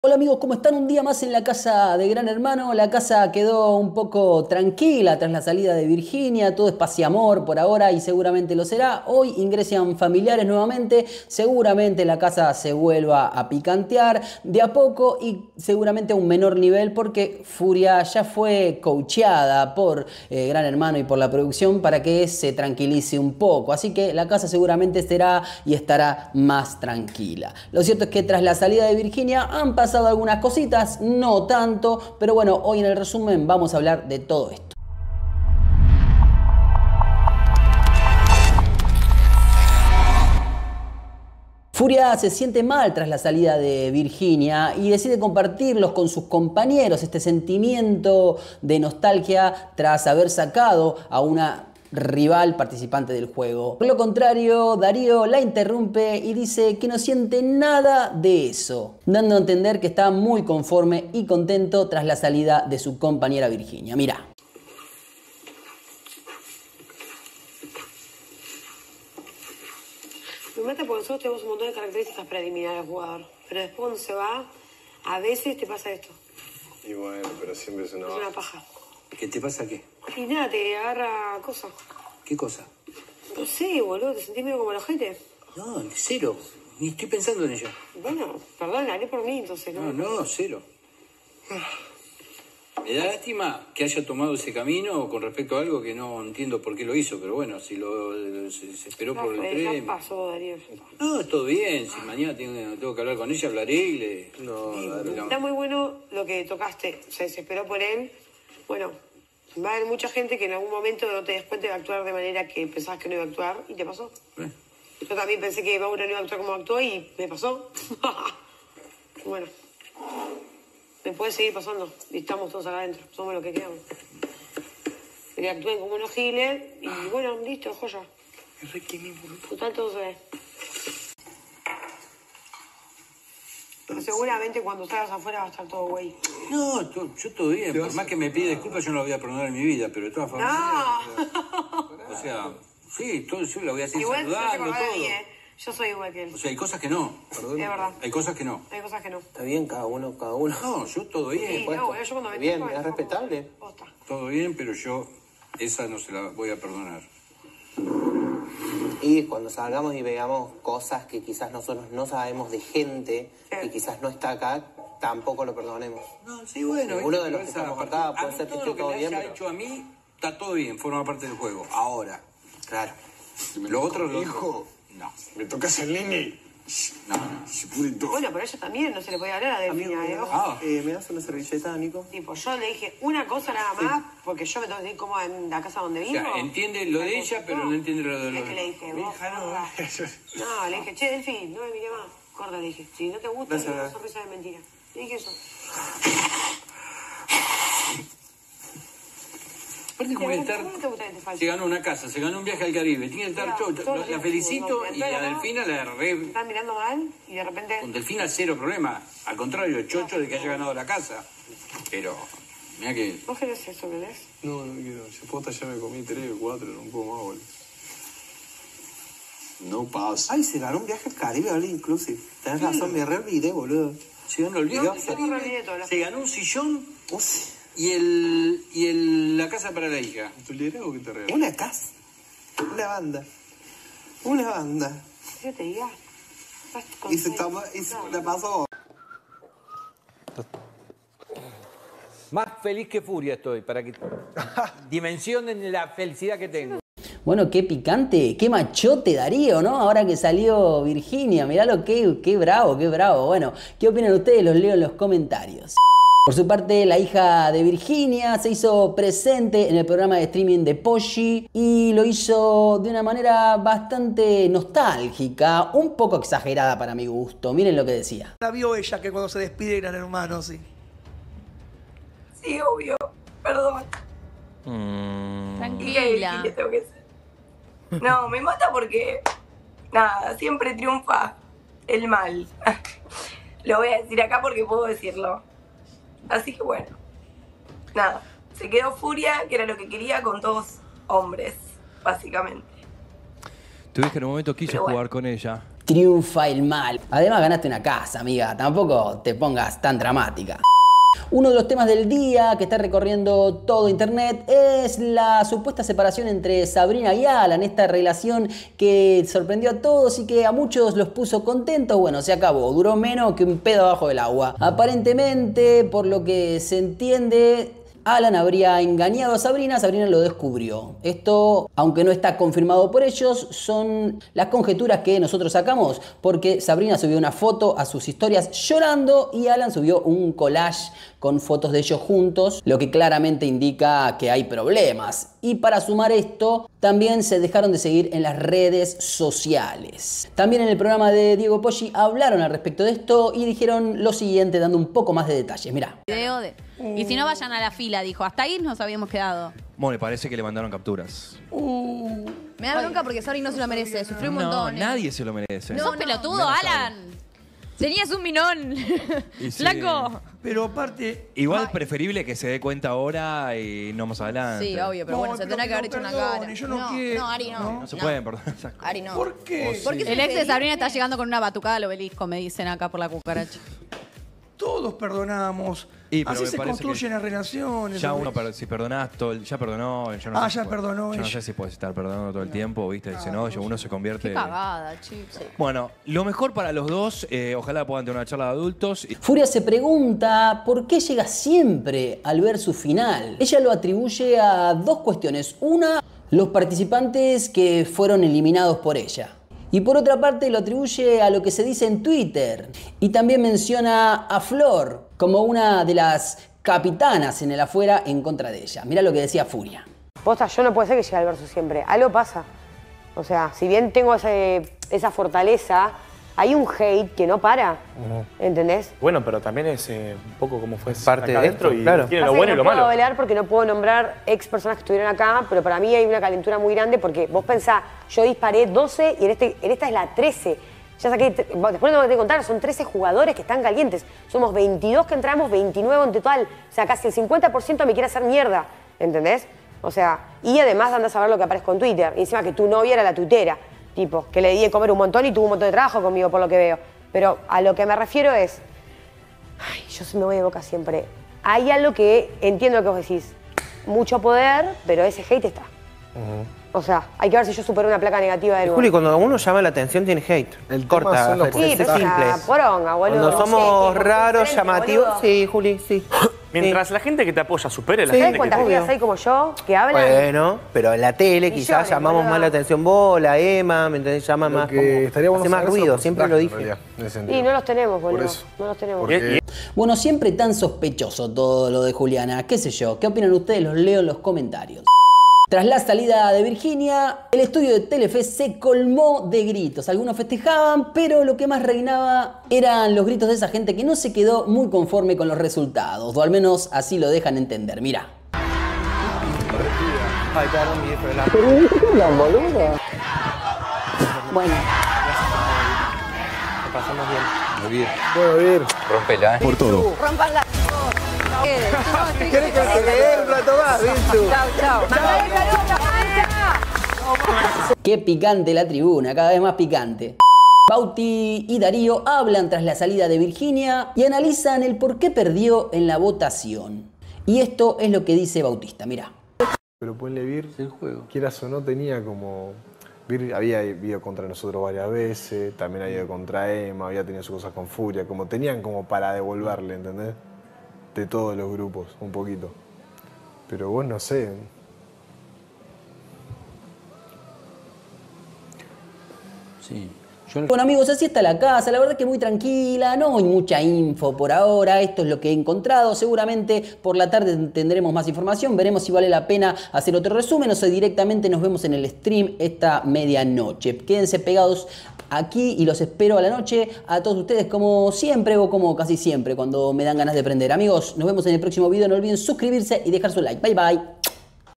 Hola amigos, ¿cómo están? Un día más en la casa de Gran Hermano. La casa quedó un poco tranquila tras la salida de Virginia. Todo es paz y amor por ahora y seguramente lo será. Hoy ingresan familiares nuevamente. Seguramente la casa se vuelva a picantear de a poco y seguramente a un menor nivel porque Furia ya fue coacheada por Gran Hermano y por la producción para que se tranquilice un poco. Así que la casa seguramente será y estará más tranquila. Lo cierto es que tras la salida de Virginia han pasado algunas cositas, no tanto, pero bueno, hoy en el resumen vamos a hablar de todo esto. Furia se siente mal tras la salida de Virginia y decide compartirlos con sus compañeros, este sentimiento de nostalgia tras haber sacado a una rival participante del juego. Por lo contrario, Darío la interrumpe y dice que no siente nada de eso, dando a entender que está muy conforme y contento tras la salida de su compañera Virginia. Mirá. Me mata porque nosotros tenemos un montón de características para eliminar al jugador, pero después cuando se va, a veces te pasa esto. Y bueno, pero siempre es una baja. Es una paja. ¿Qué te pasa qué? Y nada, te agarra cosas. ¿Qué cosa? No sé, boludo, te sentís medio como la gente. No, cero. Ni estoy pensando en ella. Bueno, perdón, la haré por mí, entonces. No, cero. Me da lástima que haya tomado ese camino con respecto a algo que no entiendo por qué lo hizo, pero bueno, si se esperó por el premio. Ya pasó, Darío. No, todo bien. Si mañana tengo que hablar con ella, hablaré y le... Está muy bueno lo que tocaste. Se desesperó por él. Bueno, va a haber mucha gente que en algún momento no te des cuenta de actuar de manera que pensabas que no iba a actuar y te pasó. Yo también pensé que Mauro no iba a actuar como actuó y me pasó. Bueno, me puede seguir pasando y estamos todos acá adentro, somos lo que quedamos. Que actúen como unos giles y bueno, listo, joya. Total, todo se ve. Seguramente cuando salgas afuera va a estar todo güey. No, yo todo bien. Por más que me pida disculpas, yo no lo voy a perdonar en mi vida, pero de todas formas... ¡No! O sea, sí, todo, yo lo voy a seguir Igual saludando, no te todo. mí, yo soy igual que él. O sea, hay cosas que no. Perdón. Es verdad. Hay cosas que no. Hay cosas que no. Está bien, cada uno. No, yo todo bien. Sí, no, bueno, yo cuando me Bien, toco, es respetable. Posta. Todo bien, pero yo esa no se la voy a perdonar. Y cuando salgamos y veamos cosas que quizás nosotros no sabemos de gente que quizás no está acá, tampoco lo perdonemos. No, sí, bueno. Uno de los que estamos acá puede ser que todo esté lo que todo me bien, haya pero... hecho a mí está todo bien, forma parte del juego. Ahora, Claro. lo otro... Hijo, No, me tocas el nene. no. Se pudre todo. Bueno, pero ella también no se le podía hablar a Delfina, ¿eh? Ojo. ¿Me das una servilleta, Nico? Tipo, yo le dije una cosa nada más, porque yo me tengo que sentir cómoda en la casa donde O vivo. sea, entiende lo de ella, pero no entiende lo de Es que le dije, vos, no, le dije, che, Delfín, no me mire más. Corta, le dije, si no te gusta, Gracias, una sonrisa de mentira. Le dije eso. Aparte como que estar... ¿Cómo te gusta que te falte? Se ganó una casa, se ganó un viaje al Caribe, tiene que estar... La felicito y a Delfina la re... Estás mirando mal y de repente... Con Delfina cero problema. Al contrario, el chocho de que haya ganado la casa. Pero, mira que... ¿Vos querés eso, querés? No, no quiero. Si posta ya me comí 3 o 4, no puedo más, boludo. No pasa. Ay, se ganó un viaje al Caribe, all inclusive. Tenés razón, me re olvidé, boludo. Se ganó el viaje al yo me Caribe, olvidé todo, se ganó un sillón Uy, y la casa para la hija. ¿Tu liderazgo qué te regala? una casa. Una banda. Una banda. Yo te diga. Y se la pasó. Más feliz que Furia estoy, para que dimensionen la felicidad que tengo. Bueno, qué picante, qué machote Darío, ¿no? Ahora que salió Virginia, miralo qué bravo, qué bravo. Bueno, ¿qué opinan ustedes? Los leo en los comentarios. Por su parte, la hija de Virginia se hizo presente en el programa de streaming de Poggi y lo hizo de una manera bastante nostálgica, un poco exagerada para mi gusto. Miren lo que decía. La vio ella que cuando se despide Gran Hermano, sí. Sí, obvio. Perdón. Tranquila. ¿Qué tengo que hacer? No, me mata porque... Nada, siempre triunfa el mal. Lo voy a decir acá porque puedo decirlo. Así que bueno. Nada. Se quedó Furia, que era lo que quería, con todos hombres, básicamente. Tu hija en un momento quiso Pero bueno. jugar con ella Triunfa el mal. Además ganaste una casa, amiga. Tampoco te pongas tan dramática. Uno de los temas del día que está recorriendo todo internet es la supuesta separación entre Sabrina y Alan, esta relación que sorprendió a todos y que a muchos los puso contentos. Bueno, se acabó, duró menos que un pedo abajo del agua. Aparentemente, por lo que se entiende, Alan habría engañado a Sabrina, Sabrina lo descubrió. Esto, aunque no está confirmado por ellos, son las conjeturas que nosotros sacamos, porque Sabrina subió una foto a sus historias llorando y Alan subió un collage con fotos de ellos juntos, lo que claramente indica que hay problemas. Y para sumar esto, también se dejaron de seguir en las redes sociales. También en el programa de Diego Poggi hablaron al respecto de esto y dijeron lo siguiente, dando un poco más de detalles. Mirá. Y si no, vayan a la fila, dijo. Hasta ahí nos habíamos quedado. Bueno, me parece que le mandaron capturas. Me da bronca porque Sabri no se lo merece. Sufrió un montón. Nadie se lo merece. No, sos pelotudo, Alan. Tenías un minón. Flaco. Pero aparte... Igual preferible que se dé cuenta ahora y no más adelante. Sí, obvio, pero bueno, se tendrá que haber hecho una cara. Yo no quiero. No, Ari no. No se pueden perdonar. Ari no. ¿Por qué? El ex de Sabrina está llegando con una batucada al obelisco, me dicen acá por la cucaracha. Todos perdonamos. Pero así me se parece construyen las relaciones. Ya uno, si perdonás, ya perdonó. Yo no sé ya perdonó. Yo no sé si puedes estar perdonando todo el tiempo, ¿viste? Si no, uno se convierte... Qué cagada, chicos. Bueno, lo mejor para los dos, ojalá puedan tener una charla de adultos. Furia se pregunta por qué llega siempre al ver su final. Ella lo atribuye a dos cuestiones. Una, los participantes que fueron eliminados por ella. Y por otra parte lo atribuye a lo que se dice en Twitter. Y también menciona a Flor como una de las capitanas en el afuera en contra de ella. Mirá lo que decía Furia. Posta, yo no puede ser que llegue al verso siempre. Algo pasa. O sea, si bien tengo esa fortaleza, hay un hate que no para. ¿Entendés? Bueno, pero también es un poco como fue parte acá de adentro esto, y claro. tiene lo bueno y lo malo. No puedo hablar porque no puedo nombrar ex personas que estuvieron acá, pero para mí hay una calentura muy grande porque vos pensás, yo disparé 12 y en esta es la 13. Ya saqué, después no tengo que contar, son 13 jugadores que están calientes. Somos 22 que entramos, 29 en total. O sea, casi el 50% me quiere hacer mierda, ¿entendés? O sea, y además andás a ver lo que aparezco en Twitter. Y encima que tu novia era la tuitera, tipo, que le di de comer un montón y tuvo un montón de trabajo conmigo por lo que veo. Pero a lo que me refiero es, ay, yo me voy de boca siempre. Hay algo que entiendo lo que vos decís, mucho poder, pero ese hate está. O sea, hay que ver si yo supero una placa negativa de nuevo. Juli, cuando uno llama la atención tiene hate. Corta, sí, pero simple. Poronga, boludo. Cuando somos raros, llamativos, boludo. sí, Juli, sí. Mientras la gente que te apoya supere la ¿Sabes gente cuántas que pibas hay como yo que hablan? Bueno, pero en la tele quizás llamamos más la atención vos, la Emma, ¿me entendés? Llama más como... Hace más ruido, siempre lo dije. Y no los tenemos, boludo. No los tenemos. Bueno, siempre tan sospechoso todo lo de Juliana. ¿Qué sé yo? ¿Qué opinan ustedes? Los leo en los comentarios. Tras la salida de Virginia, el estudio de Telefe se colmó de gritos. Algunos festejaban, pero lo que más reinaba eran los gritos de esa gente que no se quedó muy conforme con los resultados, o al menos así lo dejan entender. Mirá. Ay, perdón, mi viejo, el agua. Pero boludo. Bueno. Lo pasamos bien. Muy bien. Bueno, ir. Rompela, Por todo. Rompan la... ¿Querés que se quede un rato más, Vinchu? Chao. Qué picante la tribuna, cada vez más picante. Bauti y Darío hablan tras la salida de Virginia y analizan el por qué perdió en la votación. Y esto es lo que dice Bautista, mirá. Pero ponle Vir, quieras o no, tenía como... Vir había ido contra nosotros varias veces, también había ido contra Emma, había tenido sus cosas con Furia, como tenían como para devolverle, ¿entendés? De todos los grupos, un poquito. Pero vos no sé. Sí. Bueno amigos, así está la casa, la verdad que muy tranquila, no hay mucha info por ahora, esto es lo que he encontrado, seguramente por la tarde tendremos más información, veremos si vale la pena hacer otro resumen o si directamente nos vemos en el stream esta medianoche. Quédense pegados aquí y los espero a la noche a todos ustedes como siempre o como casi siempre cuando me dan ganas de aprender. Amigos, nos vemos en el próximo video, no olviden suscribirse y dejar su like, bye bye.